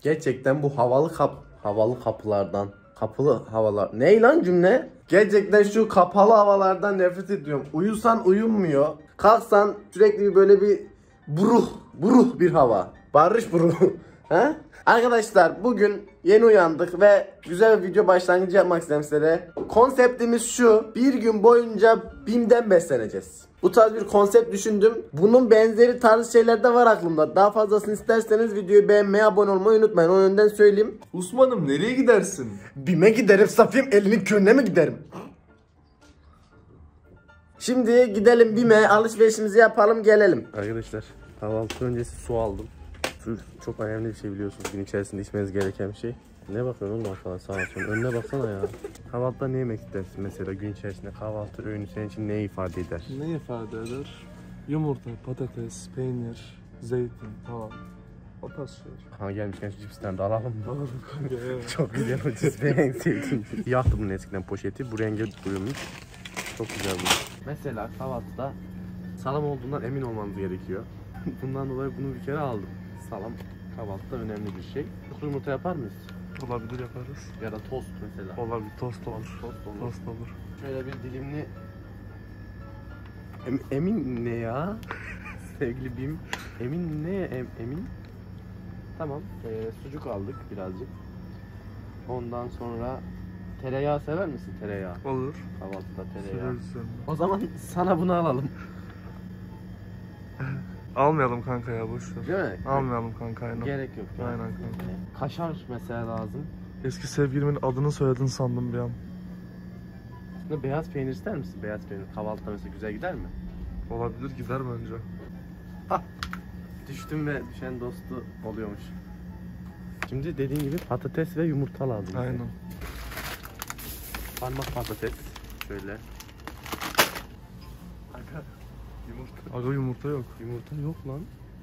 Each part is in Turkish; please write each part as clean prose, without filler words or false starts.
Gerçekten bu havalı kapılardan. Kapılı havalar. Ney lan cümle? Gerçekten şu kapalı havalardan nefret ediyorum. Uyusan uyumuyor. Kalksan sürekli böyle bir buruh bir hava. Barış buruhu. Ha? Arkadaşlar bugün yeni uyandık ve güzel bir video başlangıcı yapmak istedim size. Konseptimiz şu: bir gün boyunca BİM'den besleneceğiz. Bu tarz bir konsept düşündüm. Bunun benzeri tarz şeyler de var aklımda. Daha fazlasını isterseniz videoyu beğenmeyi, abone olmayı unutmayın. Onu önden söyleyeyim. Osman'ım nereye gidersin? BİM'e giderim Safiyem, elinin körüne mi giderim? Şimdi gidelim BİM'e, alışverişimizi yapalım, gelelim. Arkadaşlar kahvaltı öncesi su aldım. Su çok önemli bir şey, biliyorsunuz. Gün içerisinde içmeniz gereken bir şey. Ne bakıyorsun oğlum aşağıdan, sağa sola? Önüne baksana ya. Kahvaltıda ne yemek istersin mesela gün içerisinde? Kahvaltı öğünü senin için ne ifade eder? Ne ifade eder? Yumurta, patates, peynir, zeytin falan. O tarz şeyler. Ha gelmişken şu cipsten de alalım mı? Alalım kanka ya. Çok güzel o cips, ben en sevdiğim. Yaktı bunun eskiden poşeti, bu renge uyumuş. Çok güzel bu. Mesela kahvaltıda salam olduğundan emin olmanız gerekiyor. Bundan dolayı bunu bir kere aldım. Salam kahvaltıda önemli bir şey. Tuzlu yumurta yapar mıyız? Olabilir, yaparız. Ya da tost mesela. Olabilir, tost olur. Tost olur. Tost olur. Şöyle bir dilimli... Emin ne ya? Sevgili BİM. Emin ne? Emin? Tamam. Sucuk aldık birazcık. Ondan sonra tereyağı sever misin, tereyağı? Olur. Kahvaltıda tereyağı. Severiz. O zaman sana bunu alalım. Almayalım kanka ya, boşver. Değil mi? Almayalım kanka, aynen. Gerek yok. Yani. Aynen kanka. Kaşar mesela lazım. Eski sevgilimin adını söyledin sandım bir an. Aslında beyaz peynir ister misin? Beyaz peynir kahvaltıda mesela güzel gider mi? Olabilir, gider bence. Hah! Düştüm ve düşen dostu oluyormuş. Şimdi dediğin gibi patates ve yumurta lazım. Aynen. Bize. Parmak patates. Şöyle. Aga yumurta. Aga yumurta yok. Yumurta yok lan.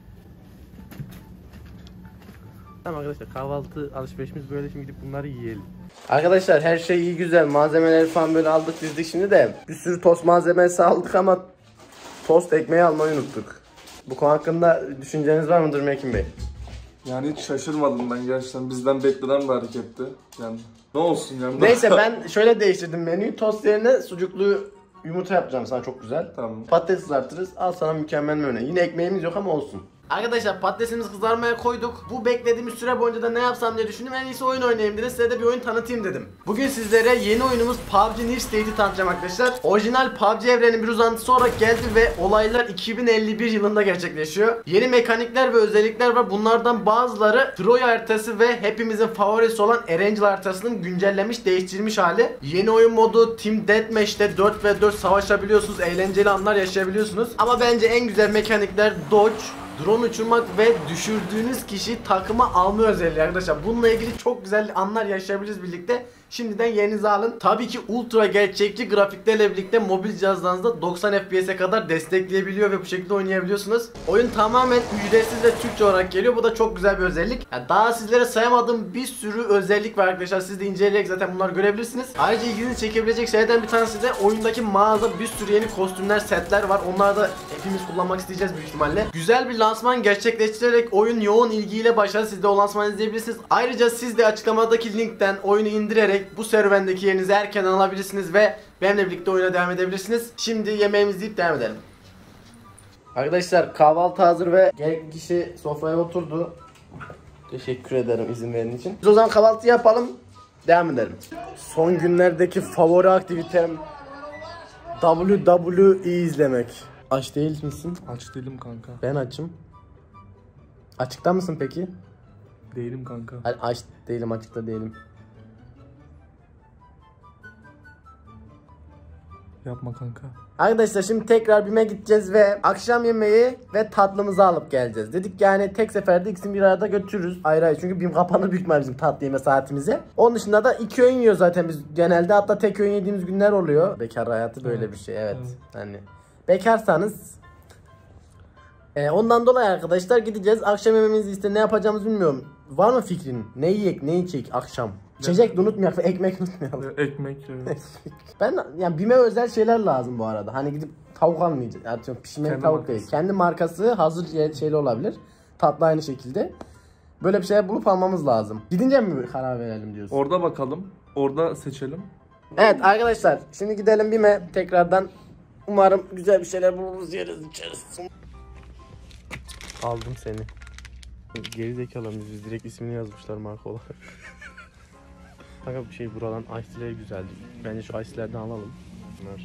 Tamam arkadaşlar, kahvaltı alışverişimiz böyle, şimdi gidip bunları yiyelim. Arkadaşlar her şey iyi güzel, malzemeleri falan böyle aldık dizdik, şimdi de bir sürü tost malzemesi aldık ama tost ekmeği almayı unuttuk. Bu konu hakkında düşünceniz var mıdır Mekin Bey? Yani hiç şaşırmadım ben gerçekten, bizden beklenen bir hareketti. Yani ne olsun yani. Neyse ben şöyle değiştirdim menüyü, tost yerine sucuklu yumurta yapacağım sana, çok güzel. Tamam. Patates kızartırız, al sana mükemmel menü. Yine ekmeğimiz yok ama olsun. Arkadaşlar patatesimizi kızarmaya koyduk. Bu beklediğimiz süre boyunca da ne yapsam diye düşündüm. En iyisi oyun oynayayım dedim. Size de bir oyun tanıtayım dedim. Bugün sizlere yeni oyunumuz PUBG New State'i tanıtacağım arkadaşlar. Orijinal PUBG evrenin bir uzantısı olarak geldi ve olaylar 2051 yılında gerçekleşiyor. Yeni mekanikler ve özellikler var. Bunlardan bazıları Troy haritası ve hepimizin favorisi olan Erangel haritasının güncellenmiş, değiştirilmiş hali. Yeni oyun modu Team Deathmatch'te 4v4 savaşabiliyorsunuz. Eğlenceli anlar yaşayabiliyorsunuz. Ama bence en güzel mekanikler Dodge, drone uçurmak ve düşürdüğünüz kişi takıma alma özelliği arkadaşlar. Bununla ilgili çok güzel anlar yaşayabiliriz birlikte. Şimdiden yerinizi alın. Tabii ki ultra gerçekçi grafiklerle birlikte mobil cihazlarınızda 90 FPS'e kadar destekleyebiliyor ve bu şekilde oynayabiliyorsunuz. Oyun tamamen ücretsiz ve Türkçe olarak geliyor. Bu da çok güzel bir özellik. Yani daha sizlere sayamadığım bir sürü özellik var arkadaşlar. Siz de inceleyerek zaten bunları görebilirsiniz. Ayrıca ilginizi çekebilecek şeylerden bir tanesi de oyundaki mağazada bir sürü yeni kostümler, setler var. Onları da hepimiz kullanmak isteyeceğiz büyük ihtimalle. Güzel bir lansman gerçekleştirerek oyun yoğun ilgiyle başladı. Siz de o lansmanı izleyebilirsiniz. Ayrıca siz de açıklamadaki linkten oyunu indirerek bu serüvendeki yerinizi erken alabilirsiniz ve benimle birlikte oyuna devam edebilirsiniz. Şimdi yemeğimizi yiyip devam edelim. Arkadaşlar kahvaltı hazır ve gerekli kişi sofraya oturdu. Teşekkür ederim izin verdiğin için. Biz o zaman kahvaltı yapalım, devam edelim. Son günlerdeki favori aktivitem WWE izlemek. Aç değil misin? Aç değilim kanka. Ben açım. Açıkta mısın peki? Değilim kanka. Aç değilim, açıkta değilim. Yapma kanka. Arkadaşlar şimdi tekrar BİM'e gideceğiz ve akşam yemeği ve tatlımızı alıp geleceğiz. Dedik yani tek seferde ikisini bir arada götürürüz. Ayrı ayrı, çünkü BİM kapanır büyük ihtimalle bizim tatlı yeme saatimize. Onun dışında da 2 öğün yiyor zaten biz genelde, hatta tek öğün yediğimiz günler oluyor. Bekar hayatı böyle bir şey, evet. Hani bekarsanız ondan dolayı arkadaşlar gideceğiz. Akşam yemeğimizi işte ne yapacağımızı bilmiyorum. Var mı fikrin? Ne yiyek, ne içecek akşam? İçecek de unutmayalım, ekmek unutmayalım. Ekmek, evet. Ben yani BİM'e özel şeyler lazım bu arada. Hani gidip tavuk almayacağız. Yani pişmeli tavuk değil. Kendi markası hazır şeyli olabilir. Tatlı aynı şekilde. Böyle bir şey bulup almamız lazım. Gidince mi karar verelim diyorsun? Orada bakalım. Orada seçelim. Evet arkadaşlar, şimdi gidelim BİM'e tekrardan. Umarım güzel bir şeyler buluruz, yeriz, içeriz. Aldım seni. Geri zekalıyız biz, direkt ismini yazmışlar marka olarak. Fakat bir şey, buradan ice'leri güzeldi. Bence şu ice'lerden alalım. Bunlar.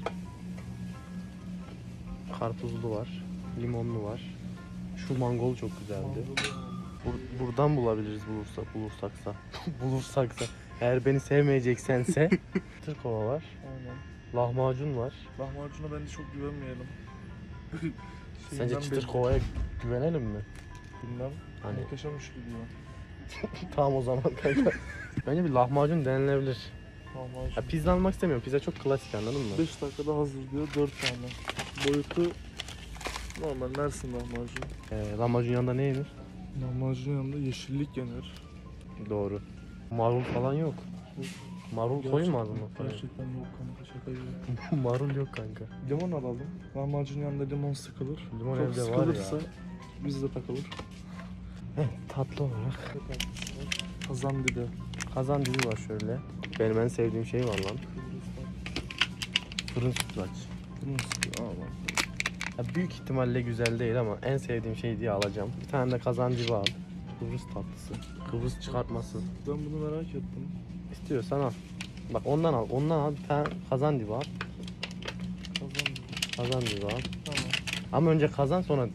Karpuzlu var, limonlu var. Şu mangol çok güzeldi. Buradan bulabiliriz bulursaksa. Bulursaksa. Eğer beni sevmeyeceksense. Çıtır kova var. Aynen. Lahmacun var. Lahmacuna bence çok güvenmeyelim. Sence çıtır kovaya güvenelim mi? Bilmem. Hani- Yaşamış gidiyor. Tamam o zaman kanka. Bence bir lahmacun denilebilir. Lahmacun. Ya pizza almak istemiyorum. Pizza çok klasik, anladın mı? 5 dakikada hazır diyor. 4 tane. Boyutu normal Mersin lahmacun. Lahmacun yanında ne yenir? Lahmacun yanında yeşillik yenir. Doğru. Marul falan yok. Marul koymadı mı? Gerçekten yok kanka, şaka gibi. Marul yok kanka. Limon alalım. Lahmacun yanında limon sıkılır. Limon Çok evde var sıkılırsa ya. bizde takılır. Tatlı olarak. Kazan dibi. Kazan dibi var şöyle. Benim en sevdiğim şey var lan. Fırın sütlaç. Limon sıkılır. Aa bak. Ya büyük ihtimalle güzel değil ama en sevdiğim şey diye alacağım. Bir tane de kazan dibi al. Kıbrıs tatlısı. Kıbrıs çıkartması. Ben bunu merak ettim. İstiyorsan al. Bak ondan al. Ondan al. Bir tane kazan dibi al. Kazan dibi. Kazan dibi al. Tamam. Ama önce kazan, sonra...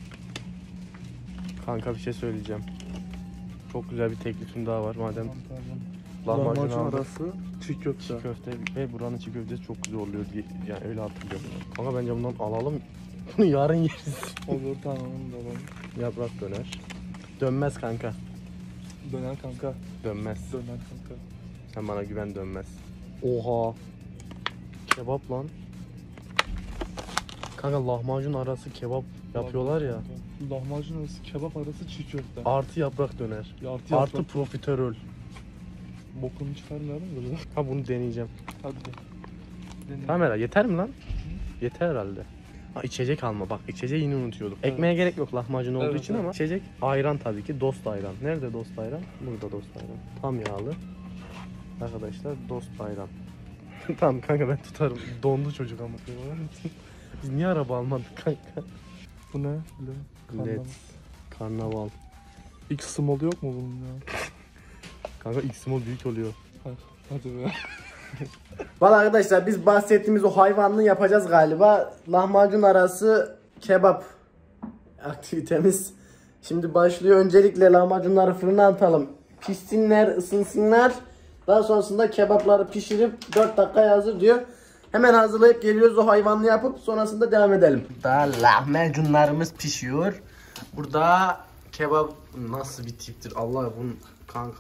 Kanka bir şey söyleyeceğim. Çok güzel bir teklifim daha var madem. Tamam. Lahmacun aldık. arası çiğ köfte. Çiğ köfte ve buranın çiğ köftesi çok güzel oluyor diye, yani öyle hatırlıyorum. Kanka bence bundan alalım. Bunu yarın yeriz. Olur tamam, onu da alalım. Yaprak döner. Dönmez kanka. Döner kanka. Dönmez. Döner kanka. Sen bana güven, dönmez. Oha. Kebap lan. Kanka lahmacun arası kebap yapıyorlar ya. Lahmacun arası kebap arası çiğ köfte. Artı yaprak döner. Ya Artı profiterol. bokunu çıkarmayalım da biraz. Ha bunu deneyeceğim. Hadi. Deneyelim. Tamam herhalde. Yeter mi lan? Yeter herhalde. Ha içecek alma, bak içeceği yine unutuyorduk. Evet. Ekmeğe gerek yok lahmacun olduğu Evet, için evet. ama içecek ayran tabii ki, Dost ayran. Nerede Dost ayran? Burada Dost ayran. Tam yağlı. Arkadaşlar Dost ayran. Tamam kanka ben tutarım. Dondu çocuk ama. Biz niye araba almadık kanka? Bu ne? Led. Karnaval. X small yok mu bunun ya? Kanka X-Small büyük oluyor. Hadi be. Valla arkadaşlar biz bahsettiğimiz o hayvanlı yapacağız galiba. Lahmacun arası kebap aktivitemiz şimdi başlıyor. Öncelikle lahmacunları fırına atalım. Pişsinler, ısınsınlar. Daha sonrasında kebapları pişirip 4 dakikaya hazır diyor. Hemen hazırlayıp geliyoruz, o hayvanlı yapıp sonrasında devam edelim. Daha lahmacunlarımız pişiyor. Burada kebap nasıl bir tiptir Allah bunun kanka.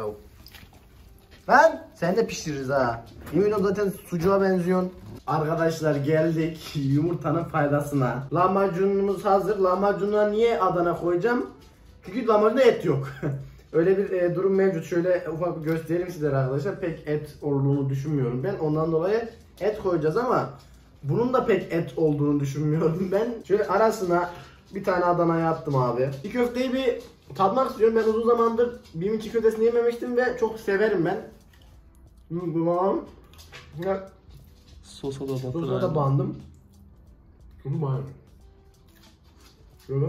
Lan sen de pişiririz ha. Yemin ol zaten sucuğa benziyorsun. Arkadaşlar geldik yumurtanın faydasına. Lahmacunumuz hazır. Lahmacununa niye Adana koyacağım? Çünkü lahmacunda et yok. Öyle bir durum mevcut. Şöyle ufak bir göstereyim sizlere arkadaşlar. Pek et olduğunu düşünmüyorum ben. Ondan dolayı et koyacağız ama bunun da pek et olduğunu düşünmüyorum ben. Şöyle arasına bir tane Adana yaptım abi. İki köfteyi bir tadmak istiyorum. Ben uzun zamandır BİM'in çiğ köftesini yememiştim ve çok severim ben. Tamam. Sosa da batır. Sosa da bandım. Bunu bayım. Şöyle.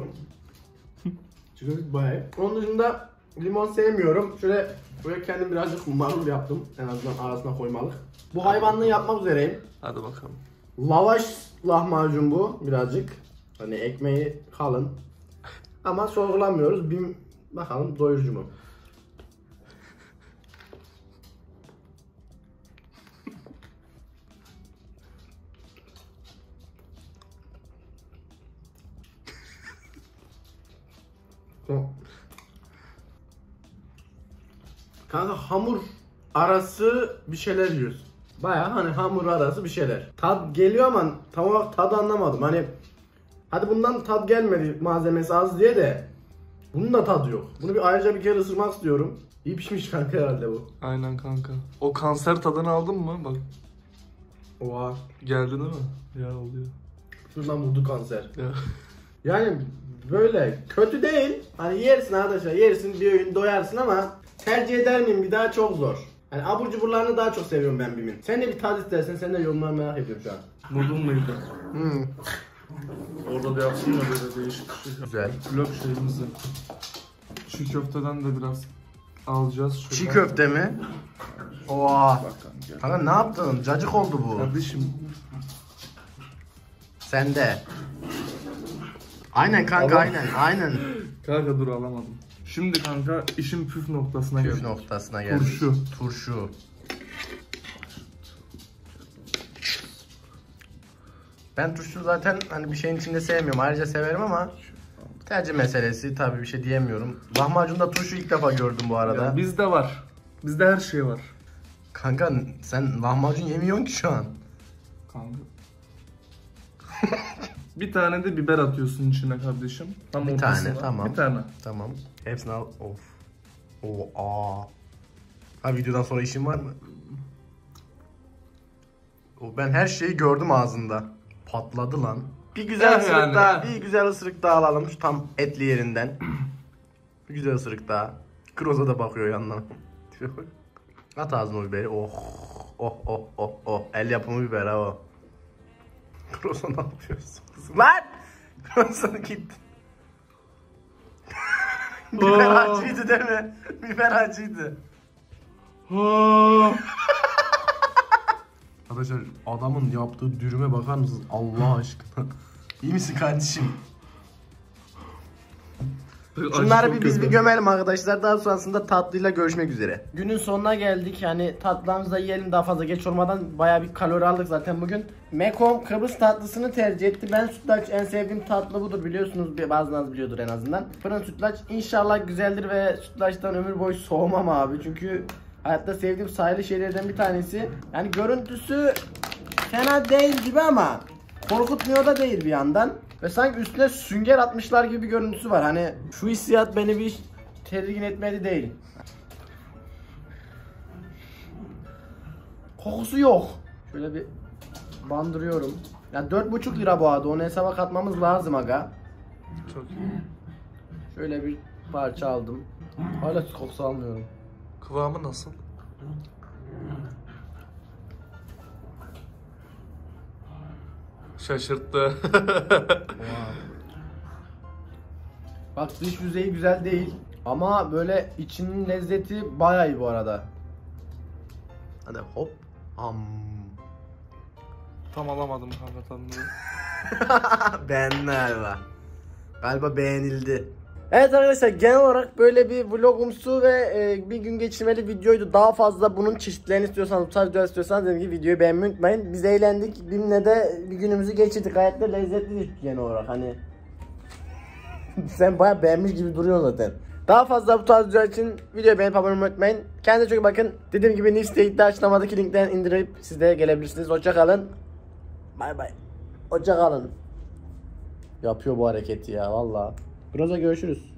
Çiğ köfte bayım. Onun dışında limon sevmiyorum. Şöyle böyle kendim birazcık marul yaptım. En azından arasına koymalık. Bu hayvanlığı yapmak üzereyim. Hadi bakalım. Lavaş lahmacun bu birazcık. Hani ekmeği kalın. Ama sorgulamıyoruz. Bir bakalım doyurucu mu? Kanka hamur arası bir şeyler yiyoruz. Baya hani hamur arası bir şeyler. Tad geliyor ama tam olarak tadı anlamadım. Hani hadi bundan tad gelmedi malzemesi az diye de bunun da tadı yok. Bunu bir ayrıca bir kere ısırmak istiyorum. İyi pişmiş kanka herhalde bu. Aynen kanka. O kanser tadını aldın mı? Bak Oha. geldi değil mi? Ya oluyor. Şuradan vurdu kanser. Ya. Yani Böyle kötü değil. Hani yersin arkadaşlar, yersin bir öğün doyarsın ama tercih eder miyim bir daha çok zor. Hani abur cuburlarını daha çok seviyorum ben BİM'in. Sen de bir tat istersen, sen de yorumları merak ediyorum şu an. Noodle mıydı? Orada da yapsın ya böyle değişik bir şey. Güzel. Vlog şeyimizi. Çiğ köfteden de biraz alacağız. Şuradan. Çiğ köfte mi? Oha. Bak kanka. Kanka ne yaptın? Cacık oldu bu. Kardeşim. Sen de. Aynen kanka, Allah. aynen. Kanka dur alamadım. Şimdi kanka işin püf noktasına Püf geldik. noktasına geldik. Turşu. Ben turşu zaten hani bir şeyin içinde sevmiyorum. Ayrıca severim ama tercih meselesi, tabii bir şey diyemiyorum. Lahmacunda turşu ilk defa gördüm bu arada. Ya bizde var. Bizde her şey var. Kanka sen lahmacun yemiyorsun ki şu an. Kanka. Bir tane de biber atıyorsun içine kardeşim. Tam Bir ortasına. tane, tamam. Bir tane. Tamam. Hepsini al. Of. Ha, videodan sonra işin var mı? Ben her şeyi gördüm ağzında. Patladı lan. Bir güzel Eh ısırık yani. daha, bir güzel ısırık daha alalım şu tam etli yerinden. Bir güzel ısırık daha. Kroza da bakıyor yandan. At ağzına o biberi. Oh. El yapımı biber ha o. Kroza ne yapıyorsun? Lan! Kroza gitti. Biber acıydı değil mi? Biber acıydı. Arkadaşlar adamın yaptığı dürüme bakar mısınız Allah aşkına? İyi misin kardeşim? Şunları biz bir gömelim arkadaşlar. Daha sonrasında tatlıyla görüşmek üzere. Günün sonuna geldik. Yani tatlılarımızı da yiyelim daha fazla geç olmadan. Bayağı bir kalori aldık zaten bugün. Mekom Kıbrıs tatlısını tercih etti. Ben sütlaç en sevdiğim tatlı budur biliyorsunuz. Bazılarınız biliyordur en azından. Fırın sütlaç inşallah güzeldir ve sütlaçtan ömür boyu soğumam abi. Çünkü hayatta sevdiğim sayılı şeylerden bir tanesi. Yani görüntüsü fena değil gibi ama korkutmuyor da değil bir yandan. Ve sanki üstüne sünger atmışlar gibi bir görüntüsü var. Hani şu hissiyat beni bir tedirgin etmedi değil. Kokusu yok. Şöyle bir bandırıyorum. Yani 4,5 lira bu arada. Onu hesaba katmamız lazım aga. Çok iyi. Şöyle bir parça aldım. Hala kokusu almıyorum. Kıvamı nasıl? Şaşırttı. Bak dış yüzeyi güzel değil. Ama böyle içinin lezzeti bayağı iyi bu arada. Hadi hop. Tam alamadım kanka tadını. Beğendin galiba. Galiba beğenildi. Evet arkadaşlar genel olarak böyle bir vlogumsu ve bir gün geçirmeli videoydu. Daha fazla bunun çeşitlerini istiyorsanız, bu tarz videolar istiyorsanız dediğim gibi videoyu beğenmeyi unutmayın. Biz eğlendik. BİM'le de bir günümüzü geçirdik. Gayet de lezzetli genel olarak hani. Sen bayağı beğenmiş gibi duruyorsun zaten. Daha fazla bu tarz videolar için videoyu beğenip abone olmayı unutmayın. Kendinize çok iyi bakın. Dediğim gibi Nifty'de açıklamadaki linkten indirip siz de gelebilirsiniz. Hoşça kalın. Bay bay. Hoşça kalın. Yapıyor bu hareketi ya valla. Birazdan görüşürüz.